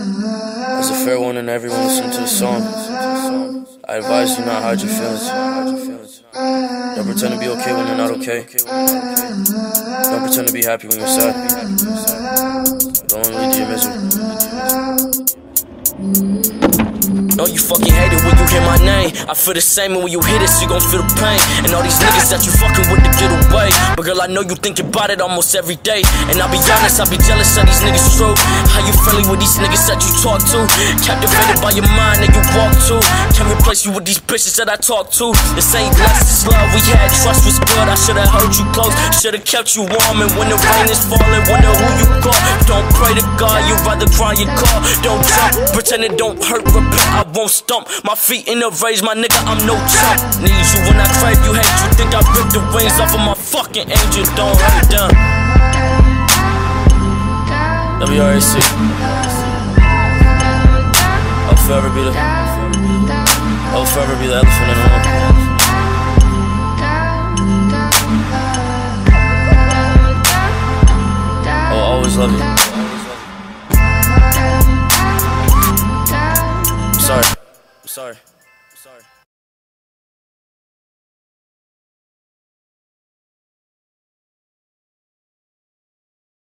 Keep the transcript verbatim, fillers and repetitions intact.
As a fair warning to everyone listening to the song, I advise you not hide your feelings. Don't pretend to be okay when you're not okay. Don't pretend to be happy when you're sad. Don't only lead to your misery. No, you fucking hate it when you hear my name. I feel the same, and when you hear this, you gon' feel the pain. And all these niggas that you fucking with to get away. But girl, I know you think about it almost every day. And I'll be honest, I'll be jealous of these niggas true. How you friendly with these niggas that you talk to? Captivated by your mind that you walk to. Can't replace you with these bitches that I talk to. This ain't less, this love we had, trust was good. I should've held you close, should've kept you warm. And when the rain is falling, wonder who you call. Don't pray to God, you'd rather cry your car. Don't jump, pretend it don't hurt, repent, I won't stump. My feet in the rage, my nigga, I'm no chump. Need you when I crave you, hate you. Think I ripped the wings off of my fucking angel. Don't hold it down. W R A C. I'll forever be the I'll forever be the elephant in the room. I'll always love you. I'm sorry. I'm sorry. I'm sorry.